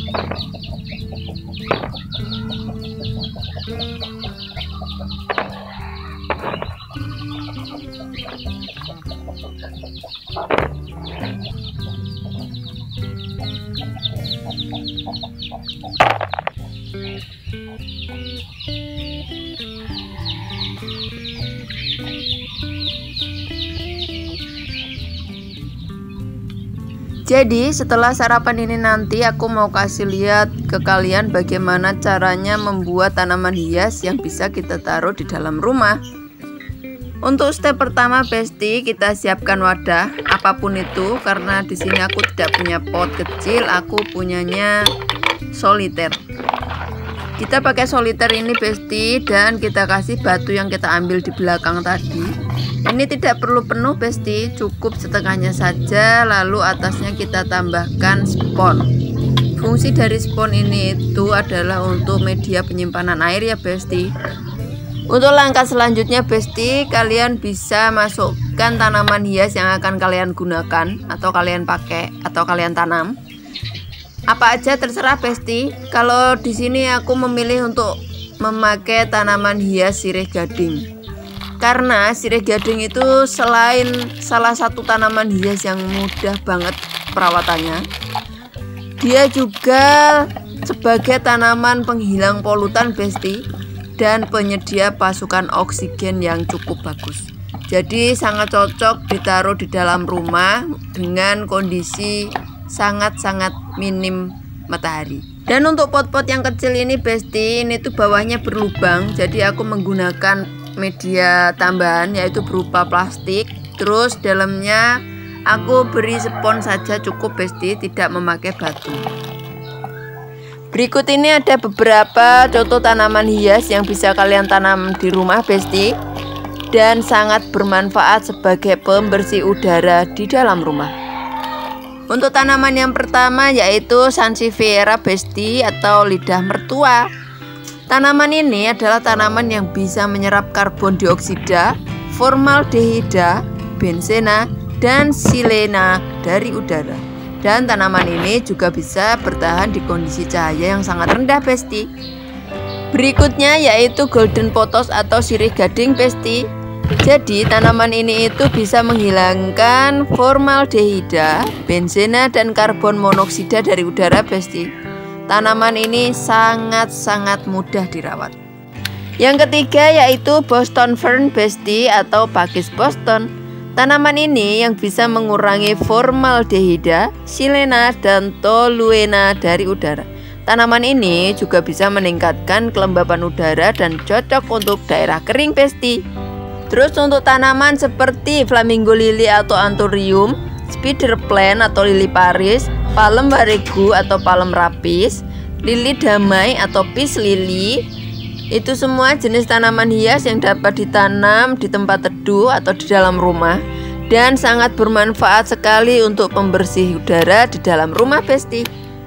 Jadi setelah sarapan ini nanti aku mau kasih lihat ke kalian bagaimana caranya membuat tanaman hias yang bisa kita taruh di dalam rumah. Untuk step pertama Besti, kita siapkan wadah apapun itu, karena di sini aku tidak punya pot kecil, aku punyanya soliter. Kita pakai soliter ini Besti, dan kita kasih batu yang kita ambil di belakang tadi. Ini tidak perlu penuh Besti, cukup setengahnya saja, lalu atasnya kita tambahkan spon. Fungsi dari spon ini itu adalah untuk media penyimpanan air ya Besti. Untuk langkah selanjutnya Besti, kalian bisa masukkan tanaman hias yang akan kalian gunakan atau kalian pakai atau kalian tanam. Apa aja terserah Besti. Kalau di sini aku memilih untuk memakai tanaman hias sirih gading. Karena sirih gading itu selain salah satu tanaman hias yang mudah banget perawatannya, dia juga sebagai tanaman penghilang polutan Besti, dan penyedia pasukan oksigen yang cukup bagus. Jadi sangat cocok ditaruh di dalam rumah dengan kondisi sangat-sangat minim matahari. Dan untuk pot-pot yang kecil ini Besti, ini tuh bawahnya berlubang, jadi aku menggunakan media tambahan yaitu berupa plastik. Terus dalamnya aku beri spon saja cukup Besti, tidak memakai batu. Berikut ini ada beberapa contoh tanaman hias yang bisa kalian tanam di rumah Besti, dan sangat bermanfaat sebagai pembersih udara di dalam rumah. Untuk tanaman yang pertama yaitu Sansevieria Besti atau lidah mertua. Tanaman ini adalah tanaman yang bisa menyerap karbon dioksida, formaldehida, benzena, dan silena dari udara. Dan tanaman ini juga bisa bertahan di kondisi cahaya yang sangat rendah Besti. Berikutnya yaitu golden pothos atau sirih gading Besti. Jadi tanaman ini itu bisa menghilangkan formaldehida, benzena, dan karbon monoksida dari udara Besti. Tanaman ini sangat-sangat mudah dirawat. Yang ketiga yaitu Boston Fern Besti atau pakis Boston. Tanaman ini yang bisa mengurangi formaldehida, silena, dan toluena dari udara. Tanaman ini juga bisa meningkatkan kelembapan udara dan cocok untuk daerah kering Besti. Terus untuk tanaman seperti flamingo lily atau anthurium, spider plant atau lili Paris, palem waregu atau palem rapis, lili damai atau peace lily, itu semua jenis tanaman hias yang dapat ditanam di tempat teduh atau di dalam rumah, dan sangat bermanfaat sekali untuk pembersih udara di dalam rumah Besti.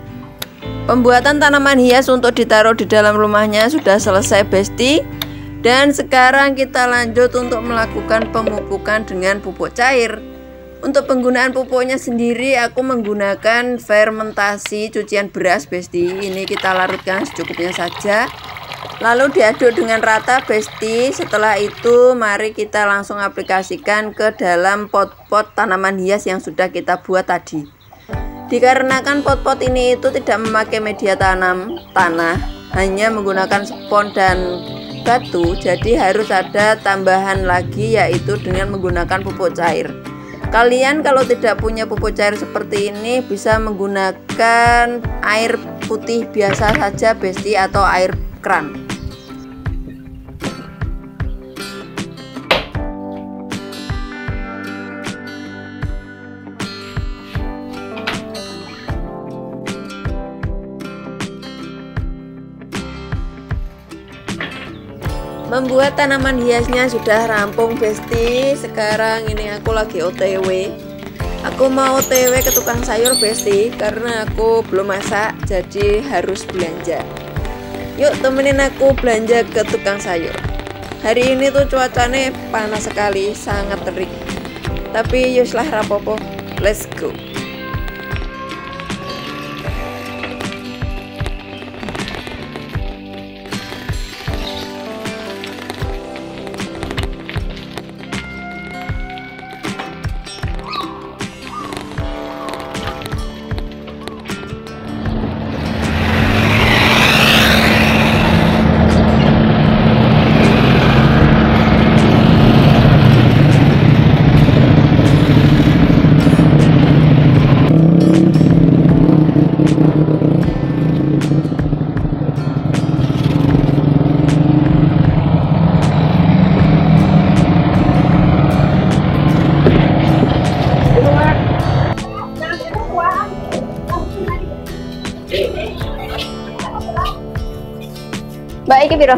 Pembuatan tanaman hias untuk ditaruh di dalam rumahnya sudah selesai Besti, dan sekarang kita lanjut untuk melakukan pemupukan dengan pupuk cair. Untuk penggunaan pupuknya sendiri aku menggunakan fermentasi cucian beras Besti. Ini kita larutkan secukupnya saja, lalu diaduk dengan rata Besti. Setelah itu mari kita langsung aplikasikan ke dalam pot-pot tanaman hias yang sudah kita buat tadi. Dikarenakan pot-pot ini itu tidak memakai media tanah, hanya menggunakan spon dan batu, jadi harus ada tambahan lagi yaitu dengan menggunakan pupuk cair. Kalian kalau tidak punya pupuk cair seperti ini bisa menggunakan air putih biasa saja Besti atau air kran. Membuat tanaman hiasnya sudah rampung Besti. Sekarang ini aku lagi OTW. Aku mau OTW ke tukang sayur Besti, karena aku belum masak jadi harus belanja. Yuk temenin aku belanja ke tukang sayur. Hari ini tuh cuacanya panas sekali, sangat terik. Tapi yuslah rapopo, let's go. Mbak iki piro?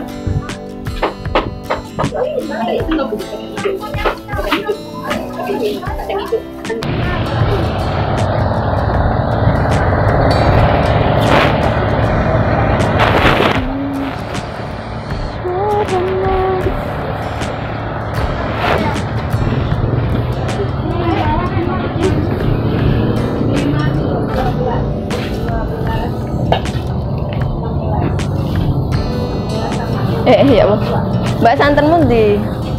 Ya Bu. Mbak santenmu di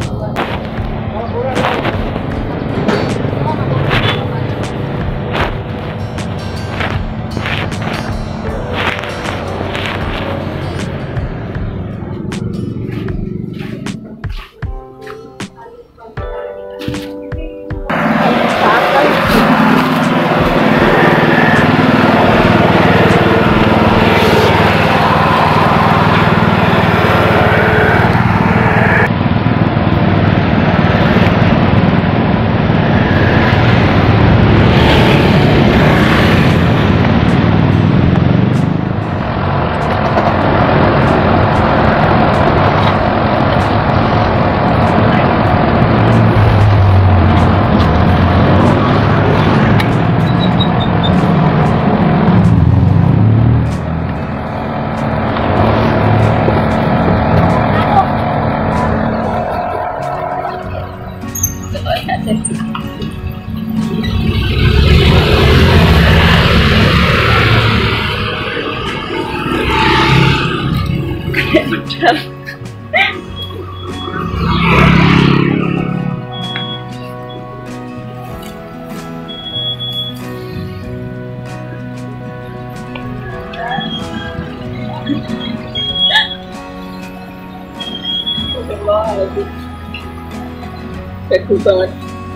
Bagus banget.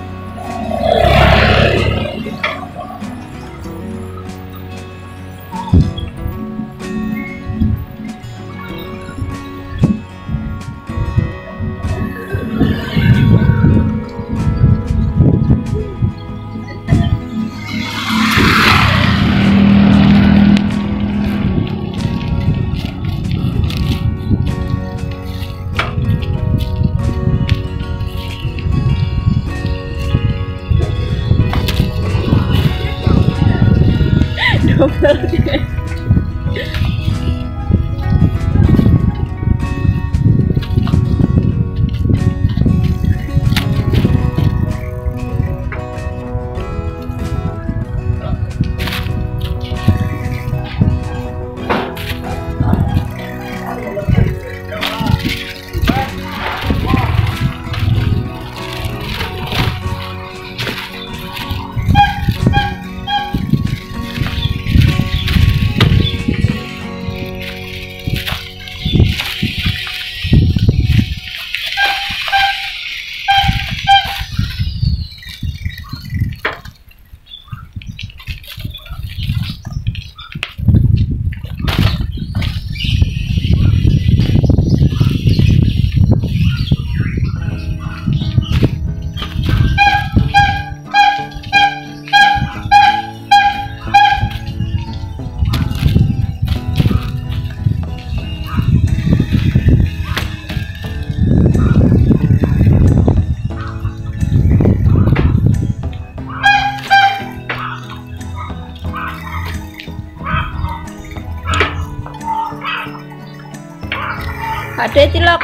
Ada cilok.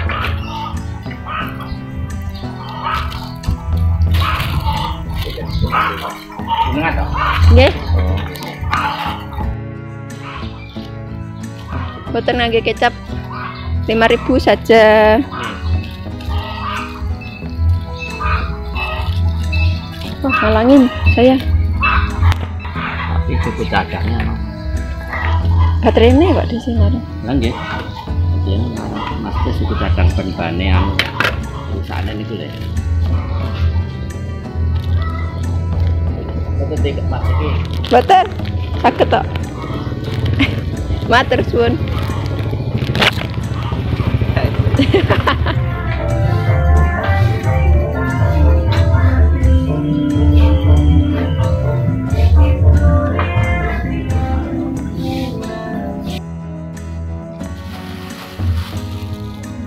Nggih. Boten ngangge kecap 5.000 saja. Wah, halangin saya. Tapi cukup cacahnya. Baterainya kok di sini ada. Lanjut. Maksudnya suku cadang penbane yang perusahaan itu deh. Betul tidak mas ini. Betul, sakit tak? Matur suwun.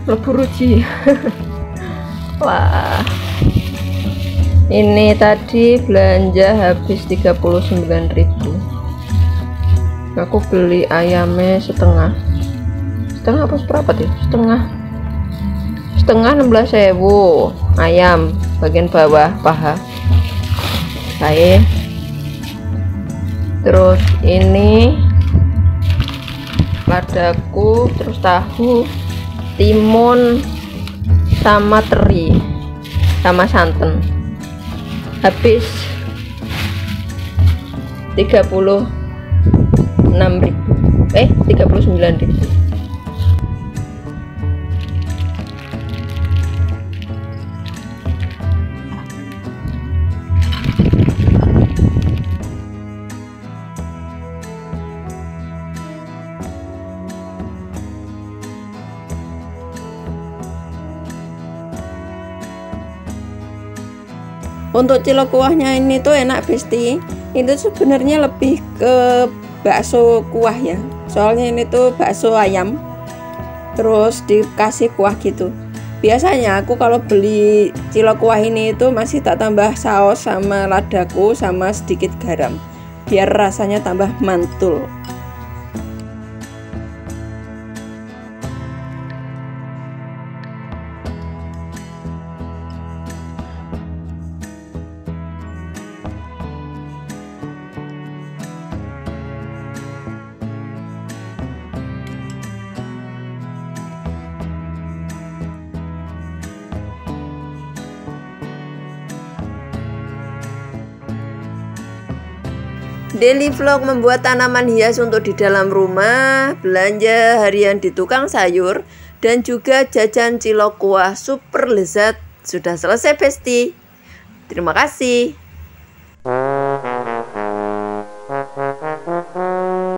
lebu ruji. Wah, ini tadi belanja habis 39.000. Aku beli ayamnya setengah apa seberapa tuh? Setengah 16.000 ayam bagian bawah paha. Baik. Terus ini ladaku, terus tahu, timun, sama teri, sama santan. Habis 39.000. Untuk cilok kuahnya ini tuh enak Besti. Itu sebenarnya lebih ke bakso kuah ya. Soalnya ini tuh bakso ayam terus dikasih kuah gitu. Biasanya aku kalau beli cilok kuah ini itu masih tak tambah saus sama ladaku sama sedikit garam biar rasanya tambah mantul. Daily vlog membuat tanaman hias untuk di dalam rumah, belanja harian di tukang sayur, dan juga jajan cilok kuah super lezat sudah selesai Besti. Terima kasih.